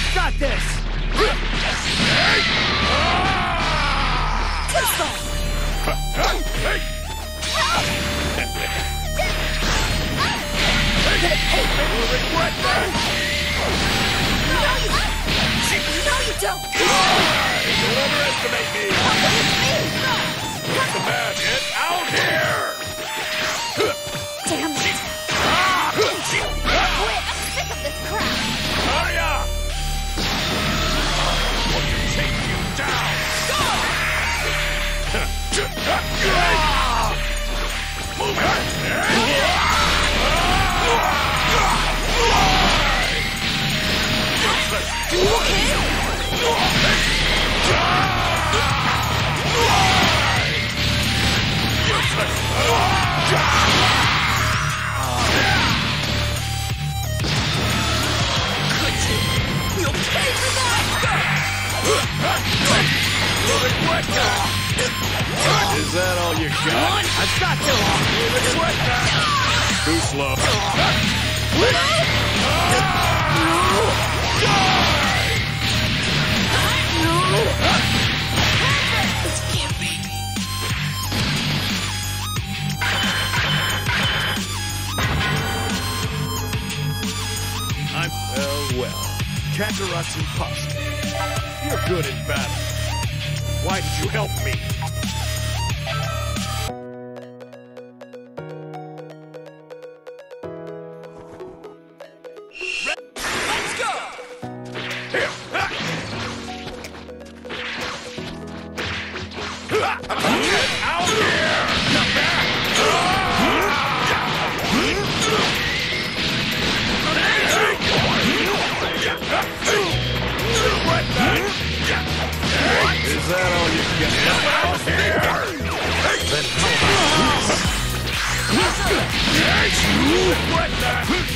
got this! Too slow! You'll regret that! No, you don't! Don't underestimate me! Get the man, get out here! Damn it! Quit! I'm sick of this crap! Hurry up! I'm going to take you down! Move it! You okay? You'll pay for that! Is that all you got? I've got this! Too slow. This can't be. Well. Kakarot's imposter. You're good in battle. Why did you help me? Let's go! Here! Get out here! Is that all you got? Out here! Then how about this? Regret that!